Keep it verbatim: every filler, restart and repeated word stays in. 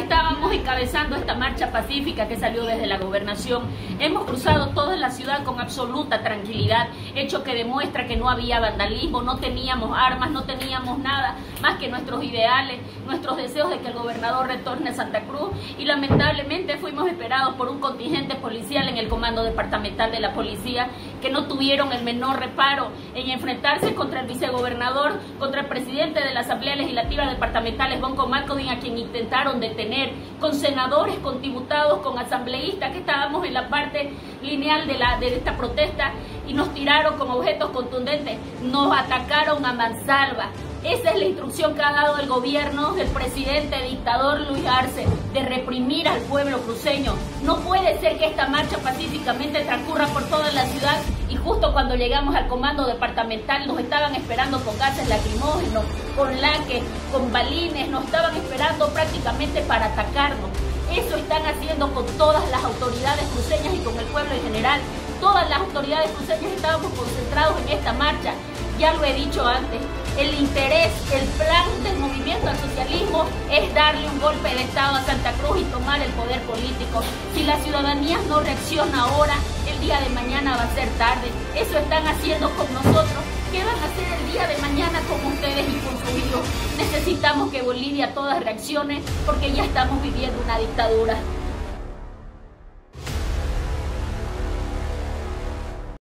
estábamos encabezando esta marcha pacífica que salió desde la gobernación. Hemos cruzado toda la ciudad con absoluta tranquilidad, hecho que demuestra que no había vandalismo, no teníamos armas, no teníamos nada más que nuestros ideales, nuestros deseos de que el gobernador retorne a Santa Cruz, y lamentablemente fuimos esperados por un contingente policial en el comando departamental de la policía que no tuvieron el menor reparo en enfrentarse contra el vicegobernador, contra el presidente de la Asamblea Legislativa Departamental, Bonco Malcodín, a quien intentaron detener, con senadores, con diputados, con asambleístas que estábamos en la parte lineal de, la, de esta protesta, y nos tiraron con objetos contundentes, nos atacaron a mansalva. Esa es la instrucción que ha dado el gobierno del presidente dictador Luis Arce, de reprimir al pueblo cruceño. No puede ser que esta marcha pacíficamente transcurra por toda la ciudad y justo cuando llegamos al comando departamental nos estaban esperando con gases lacrimógenos, con laques, con balines, nos estaban esperando prácticamente para atacarnos. Eso están haciendo con todas las autoridades cruceñas y con el pueblo en general. Todas las autoridades cruceñas estábamos concentrados en esta marcha. Ya lo he dicho antes, el interés, el plan del movimiento al socialismo es darle un golpe de Estado a Santa Cruz y tomar el poder político. Si la ciudadanía no reacciona ahora, el día de mañana va a ser tarde. Eso están haciendo con nosotros. ¿Qué van a hacer el día de mañana con ustedes y con sus hijos? Necesitamos que Bolivia todas reaccione porque ya estamos viviendo una dictadura.